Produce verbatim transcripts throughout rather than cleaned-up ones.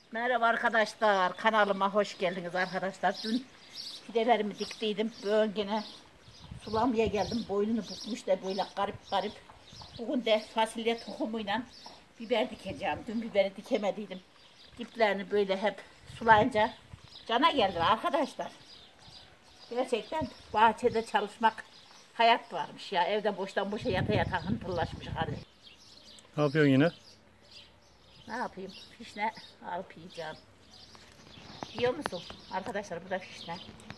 Merhaba arkadaşlar, kanalıma hoş geldiniz arkadaşlar. Dün fidelerimi diktiydim, bugün yine sulamaya geldim. Boynunu bükmüş de böyle garip garip. Bugün de fasulye tohumuyla biber dikeceğim. Dün biberi dikemediydim. Diplerini böyle hep sulayınca cana geldi arkadaşlar. Gerçekten bahçede çalışmak hayat varmış ya. Evde boştan boşa yata yata hıntırlaşmış hali. Ne yapıyorsun yine? Ne yapayım? Fişne alıp yiyeceğim. Yiyor musun? Arkadaşlar bu da fişne.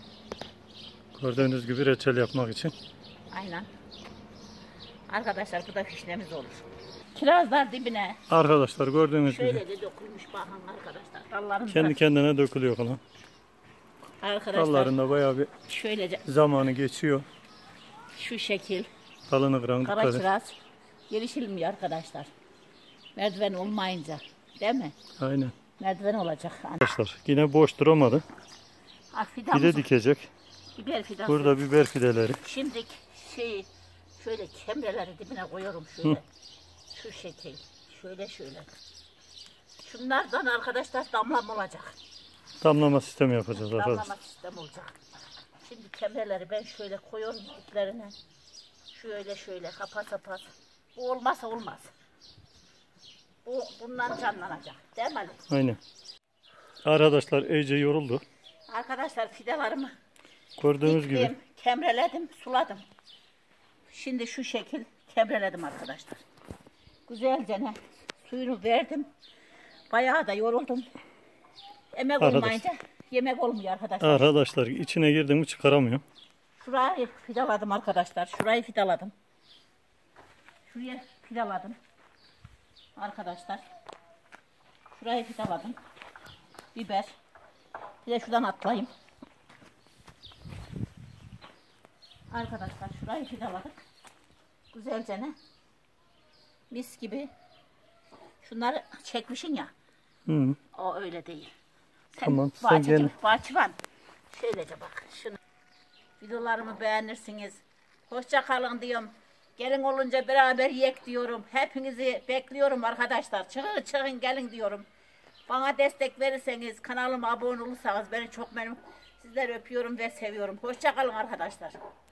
Gördüğünüz gibi reçel yapmak için. Aynen. Arkadaşlar bu da fişnemiz olur. Kirazlar dibine. Arkadaşlar gördüğünüz Şöyle gibi. de dökülmüş bakın arkadaşlar. Dallarında. Kendi kendine dökülüyor falan. Arkadaşlar. Dallarında bayağı bir Şöylece zamanı geçiyor. şu şekil. Dalını kıran Kara dikkat et. kiraz gelişilmiyor arkadaşlar. Merdiven olmayınca. Değil mi? Aynen. Merdiven olacak. Arkadaşlar yine boş duramadı. Ah, Bir fidanımız- de dikecek. Biber fidanı. Burada biber fideleri. Şimdi şey şöyle kemreleri dibine koyuyorum şöyle. Hı. Şu şekil. Şöyle şöyle. Şunlardan arkadaşlar damlama olacak. Damlama sistemi yapacağız Damlama arkadaşlar. sistemi olacak. Şimdi kemreleri ben şöyle koyuyorum diplerine. Şöyle şöyle kapat kapat. Bu olmazsa olmaz. Bu bundan canlanacak. Değil mi Ali? Aynen. Arkadaşlar iyice yoruldu. Arkadaşlar fidelerimi Gördüğünüz diktim, gibi. kemreledim, suladım. Şimdi şu şekil kemreledim arkadaşlar. Güzelce ne suyunu verdim. Bayağı da yoruldum. Emek Arkadaş. olmayınca yemek olmuyor arkadaşlar. Arkadaşlar içine girdim mi çıkaramıyor. Şurayı fidaladım arkadaşlar. Şurayı fidaladım. Şuraya fidaladım. Arkadaşlar. Şurayı fidaladım. Biber. Bir de şuradan atlayayım. Arkadaşlar şurayı fidaladık. Güzelce ne? Mis gibi. Şunları çekmişsin ya. Hı. O öyle değil. Sen Tamam, sen bahçeci, gel. bahçıvan. Şöylece bak. Şunu. Videolarımı beğenirsiniz. Hoşça kalın diyorum. Gelin olunca beraber yek diyorum. Hepinizi bekliyorum arkadaşlar. Çıkın çıkın gelin diyorum. Bana destek verirseniz, kanalıma abone olursanız beni çok memnun. Sizleri öpüyorum ve seviyorum. Hoşça kalın arkadaşlar.